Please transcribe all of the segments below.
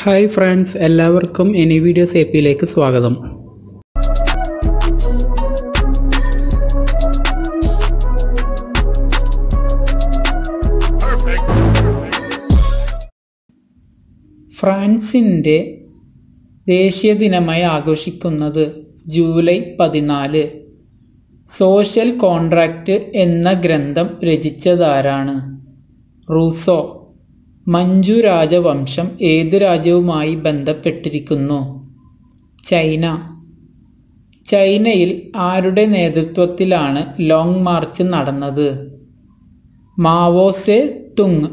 Hi friends, എല്ലാവർക്കും any videos എപ്പിയിലേക്ക് സ്വാഗതം. ഫ്രാൻസിൻ്റെ ദേശീയ ദിനമായി ആഘോഷിക്കുന്നത് ജൂലൈ 14. സോഷ്യൽ കോൺട്രാക്റ്റ് എന്ന ഗ്രന്ഥം രചിച്ചതാരാണ്? റൂസോ. മഞ്ജു രാജവംശം ഏത് രാജ്യവുമായി ബന്ധപ്പെട്ടിരിക്കുന്നു? ചൈന. ചൈനയിൽ ആരുടെ നേതൃത്വത്തിലാണ് ലോങ് മാർച്ച് നടന്നത്? മാവോ സെ തുങ്.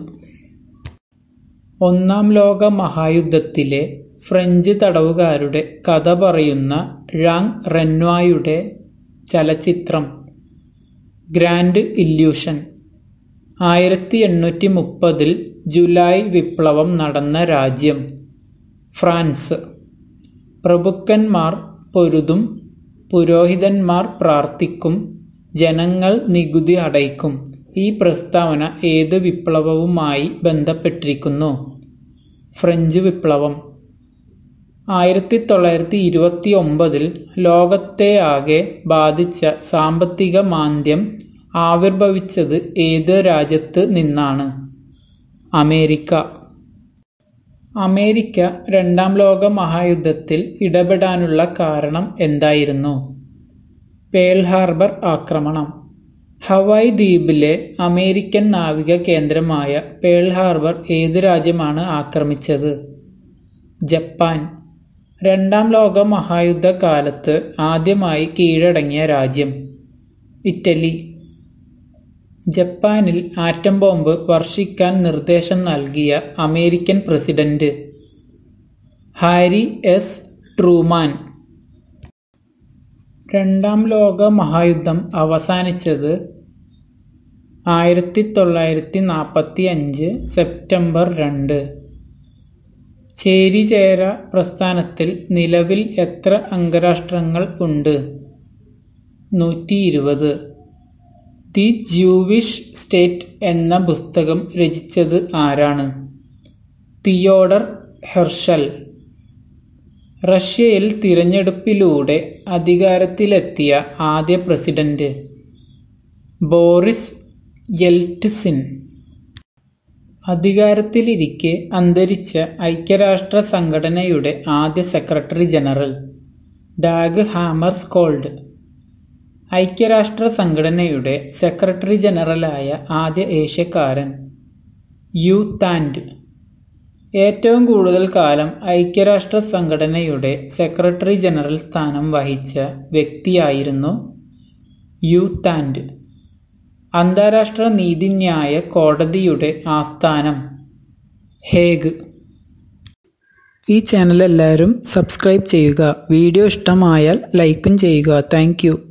ഒന്നാം ലോക മഹായുദ്ധത്തിലെ ഫ്രഞ്ച് തടവുകാരുടെ കഥ പറയുന്ന ഴാങ് റെനോയുടെ ചലച്ചിത്രം ഗ്രാൻഡ് ഇല്യൂഷൻ. 1830 ജൂലൈ വിപ്ലവം നടന്ന രാജ്യം? ഫ്രാൻസ്. പ്രഭുക്കന്മാർ പൊരുതും, പുരോഹിതന്മാർ പ്രാർത്ഥിക്കും, ജനങ്ങൾ നികുതി അടയ്ക്കും. ഈ പ്രസ്താവന ഏത് വിപ്ലവവുമായി ബന്ധപ്പെട്ടിരിക്കുന്നു? ഫ്രഞ്ച് വിപ്ലവം. 1929 ലോകത്തെയാകെ ബാധിച്ച സാമ്പത്തിക മാന്ദ്യം ആവിർഭവിച്ചത് ഏത് രാജ്യത്ത് നിന്നാണ്? അമേരിക്ക. അമേരിക്ക രണ്ടാം ലോക മഹായുദ്ധത്തിൽ ഇടപെടാനുള്ള കാരണം എന്തായിരുന്നു? പേൾ ഹാർബർ ആക്രമണം. ഹവായ് ദ്വീപിലെ അമേരിക്കൻ നാവിക കേന്ദ്രമായ പേൾ ഹാർബർ ഏത് രാജ്യമാണ് ആക്രമിച്ചത്? ജപ്പാൻ. രണ്ടാം ലോക മഹായുദ്ധ കാലത്ത് ആദ്യമായി കീഴടങ്ങിയ രാജ്യം? ഇറ്റലി. ജപ്പാനിൽ ആറ്റം ബോംബ് വർഷിക്കാൻ നിർദ്ദേശം നൽകിയ American president? Harry S Truman. രണ്ടാം ലോക മഹായുദ്ധം അവസാനിച്ചത് 1945 സെപ്റ്റംബർ 2. ചേരിചേര പ്രസ്ഥാനത്തിൽ നിലവിൽ എത്ര അംഗരാഷ്ട്രങ്ങൾ ഉണ്ട്? 120. ദി ജൂവിഷ് സ്റ്റേറ്റ് എന്ന പുസ്തകം രചിച്ചത് ആരാണ്? Theodor Herzl. റഷ്യയിൽ തിരഞ്ഞെടുപ്പിലൂടെ അധികാരത്തിലെത്തിയ ആദ്യ പ്രസിഡന്റ്? ബോറിസ് യെൽറ്റ്സിൻ. അധികാരത്തിലിരിക്കെ അന്തരിച്ച ഐക്യരാഷ്ട്ര സംഘടനയുടെ ആദ്യ സെക്രട്ടറി ജനറൽ? ഡാഗ് ഹാമർസ്കോൾഡ്. ഐക്യരാഷ്ട്ര സംഘടനയുടെ സെക്രട്ടറി ജനറലായ ആദ്യ ഏഷ്യക്കാരൻ? യു താൻഡ്. ഏറ്റവും കൂടുതൽ കാലം ഐക്യരാഷ്ട്ര സംഘടനയുടെ സെക്രട്ടറി ജനറൽ സ്ഥാനം വഹിച്ച വ്യക്തിയായിരുന്നു യു താൻഡ്. അന്താരാഷ്ട്ര നീതിന്യായ കോടതിയുടെ ആസ്ഥാനം? ഹേഗ്. ഈ ചാനൽ എല്ലാവരും സബ്സ്ക്രൈബ് ചെയ്യുക. വീഡിയോ ഇഷ്ടമായാൽ ലൈക്കും ചെയ്യുക. Thank U.